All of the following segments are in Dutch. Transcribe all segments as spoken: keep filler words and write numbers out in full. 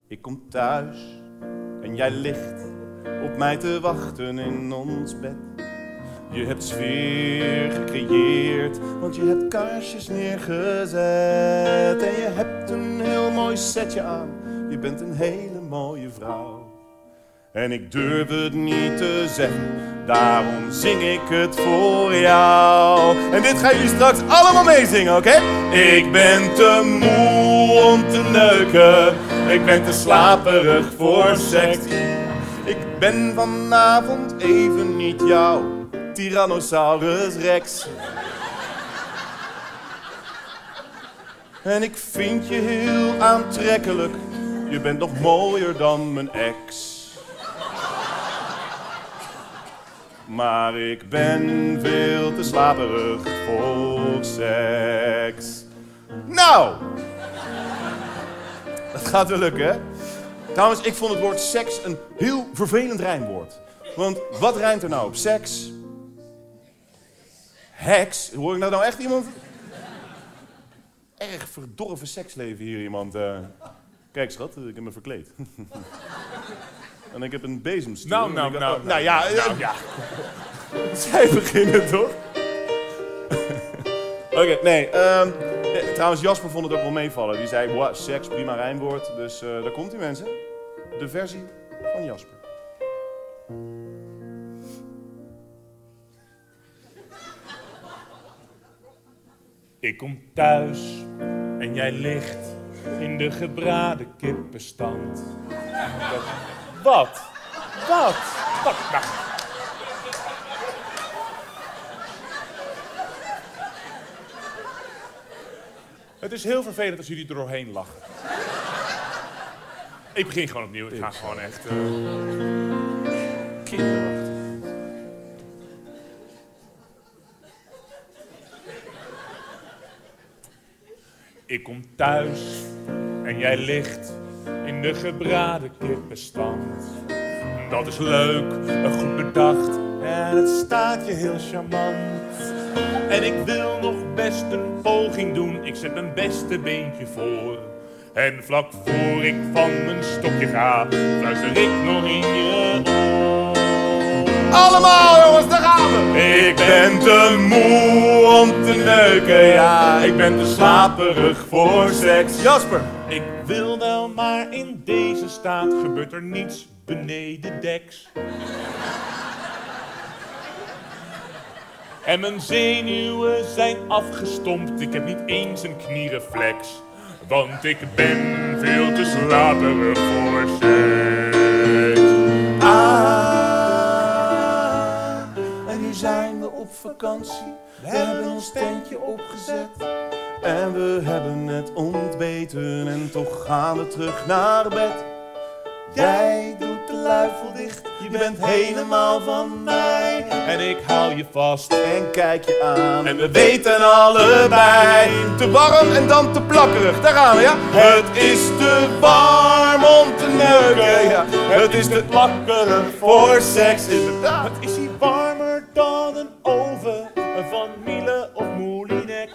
Ik kom thuis en jij ligt op mij te wachten in ons bed. Je hebt sfeer gecreëerd, want je hebt kaarsjes neergezet. En je hebt een heel mooi setje aan, je bent een hele mooie vrouw. En ik durf het niet te zeggen, daarom zing ik het voor jou. En dit gaan jullie straks allemaal meezingen, oké? Okay? Ik ben te moe om te neuken, ik ben te slaperig voor seks. Ik ben vanavond even niet jouw Tyrannosaurus Rex. En ik vind je heel aantrekkelijk, je bent nog mooier dan mijn ex. Maar ik ben veel te slaperig voor seks. Nou! Dat gaat wel lukken, hè? Trouwens, ik vond het woord seks een heel vervelend rijmwoord. Want wat rijmt er nou op seks? Heks? Hoor ik nou, nou echt iemand? Erg verdorven seksleven hier iemand. Uh... Kijk schat, ik heb me verkleed. En ik heb een bezemstuur. Nou, nou, ik... nou, oh, nou. Nou ja, Nou, ja. Zij beginnen toch? Oké, okay, nee. Um, trouwens, Jasper vond het ook wel meevallen. Die zei, wow, seks, prima rijmwoord. Dus uh, daar komt ie mensen. De versie van Jasper. Ik kom thuis en jij ligt in de gebraden kippenstand. Dat... Wat? Wat? Wat? Nou. Het is heel vervelend als jullie er doorheen lachen. Ik begin gewoon opnieuw. Ik ga gewoon echt... Uh... Kinderachtig. Ik kom thuis en jij ligt in de gebraden kippenstand. Dat is leuk, goed bedacht en het staat je heel charmant. En ik wil nog best een poging doen, ik zet mijn beste beentje voor. En vlak voor ik van mijn stokje ga, fluister ik nog in je oor. Allemaal jongens, daar gaan we! Ik ben te moe om te neuken, ja. Ik ben te slaperig voor seks. Jasper! Ik wil wel, maar in deze staat gebeurt er niets beneden deks. En mijn zenuwen zijn afgestompt, ik heb niet eens een kniereflex. Want ik ben veel te slaperig voor seks. Ah, en nu zijn we op vakantie. We hebben ons tentje opgezet. En we hebben net ontbeten en toch gaan we terug naar bed. Jij doet de luifel dicht, je bent helemaal van mij. En ik hou je vast en kijk je aan. En we weten allebei, te warm en dan te plakkerig. Daar gaan we, ja? Het is te warm om te neuken, ja. Het is te plakkerig voor seks, inderdaad. Het is hier warmer dan een oven van Miele of Moulinex.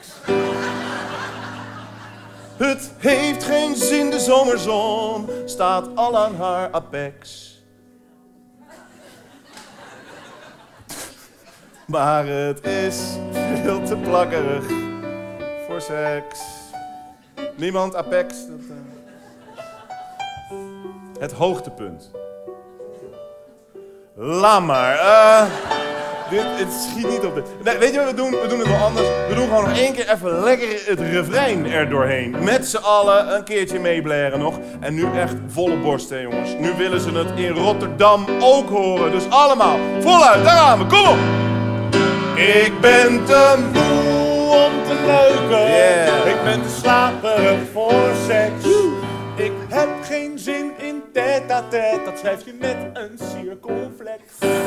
Het heeft geen zin, de zomerzon staat al aan haar apex. Maar het is veel te plakkerig voor seks. Niemand apex? Dat, uh... Het hoogtepunt. Laat maar. Uh... Dit, het schiet niet op dit. Nee, weet je wat we doen? We doen het wel anders. We doen gewoon nog één keer even lekker het refrein er doorheen. Met z'n allen een keertje meeblaren nog. En nu echt volle borst, hè jongens. Nu willen ze het in Rotterdam ook horen. Dus allemaal, voluit, daar gaan we, kom op! Ik ben te moe om te neuken. Yeah. Ik ben te slaperig voor seks. Ik heb geen zin in tête-à-tête. Dat schrijf je met een cirkelflex.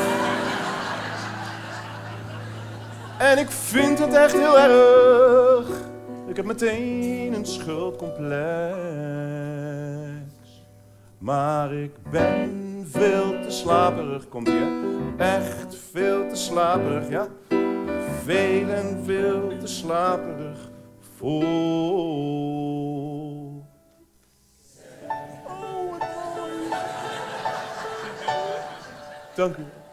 En ik vind het echt heel erg. Ik heb meteen een schuldcomplex. Maar ik ben veel te slaperig, komt ie, echt veel te slaperig, ja. Veel en veel te slaperig voor. Oh, Dank u.